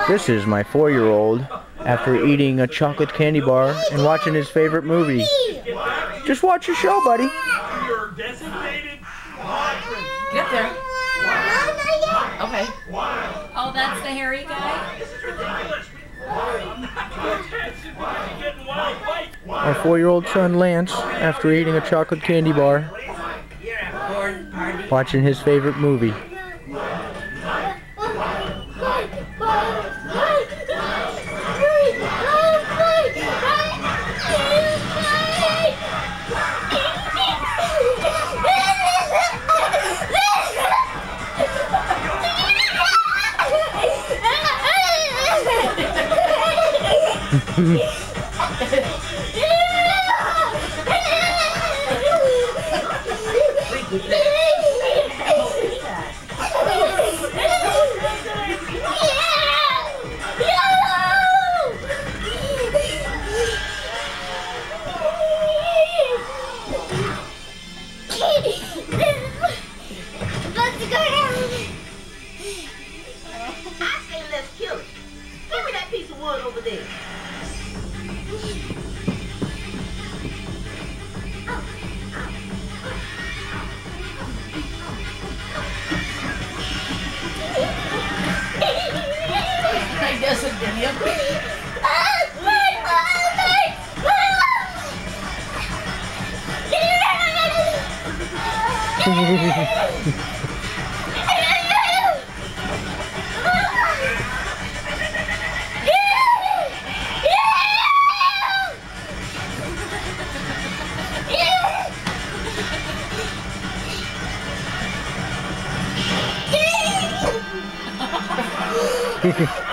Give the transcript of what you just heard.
This is my 4-year-old after eating a chocolate candy bar and watching his favorite movie. Just watch your show, buddy. Get there. Okay. Oh, that's the hairy guy? Our 4-year-old son Lance, after eating a chocolate candy bar, watching his favorite movie. Over there. I guess it did you. Hehehe